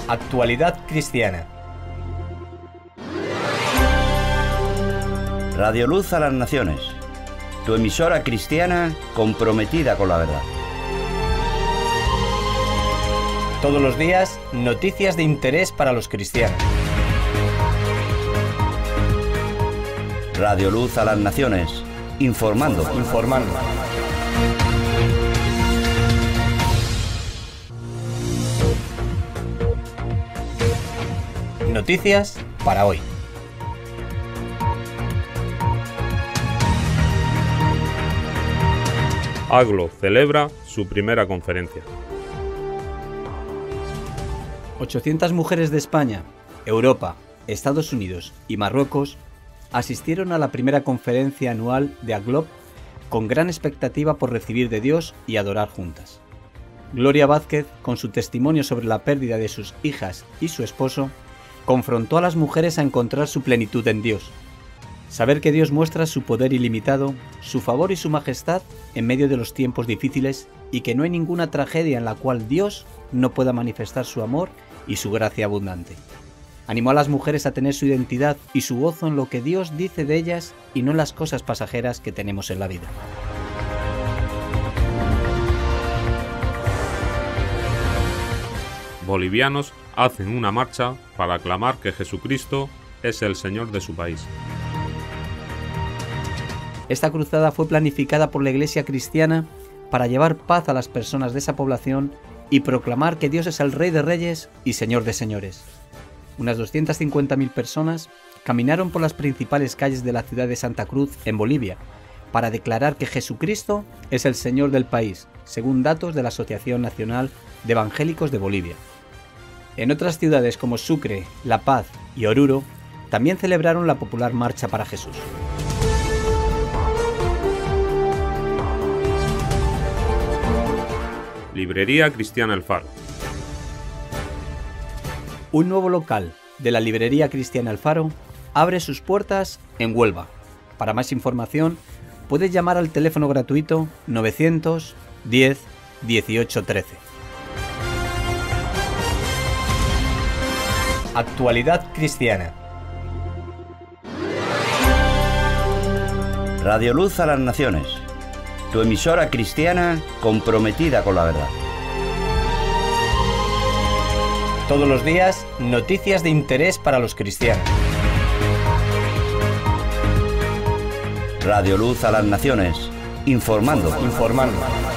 Actualidad cristiana. Radio Luz a las Naciones, tu emisora cristiana comprometida con la verdad. Todos los días, noticias de interés para los cristianos. Radio Luz a las Naciones, informando. Noticias para hoy. AGLO celebra su primera conferencia. 800 mujeres de España, Europa, Estados Unidos y Marruecos asistieron a la primera conferencia anual de AGLO con gran expectativa por recibir de Dios y adorar juntas. Gloria Vázquez, con su testimonio sobre la pérdida de sus hijas y su esposo, confrontó a las mujeres a encontrar su plenitud en Dios. Saber que Dios muestra su poder ilimitado, su favor y su majestad en medio de los tiempos difíciles y que no hay ninguna tragedia en la cual Dios no pueda manifestar su amor y su gracia abundante. Animó a las mujeres a tener su identidad y su gozo en lo que Dios dice de ellas y no en las cosas pasajeras que tenemos en la vida. Bolivianos hacen una marcha para aclamar que Jesucristo es el Señor de su país. Esta cruzada fue planificada por la Iglesia cristiana para llevar paz a las personas de esa población y proclamar que Dios es el Rey de Reyes y Señor de Señores. Unas 250.000 personas caminaron por las principales calles de la ciudad de Santa Cruz, en Bolivia, para declarar que Jesucristo es el Señor del país, según datos de la Asociación Nacional de Evangélicos de Bolivia. En otras ciudades como Sucre, La Paz y Oruro, también celebraron la popular Marcha para Jesús. Librería Cristiana El Faro. Un nuevo local de la Librería Cristiana El Faro abre sus puertas en Huelva. Para más información, puedes llamar al teléfono gratuito 910 18 13. Actualidad cristiana. Radio Luz a las Naciones, tu emisora cristiana comprometida con la verdad. Todos los días, noticias de interés para los cristianos. Radio Luz a las Naciones, informando.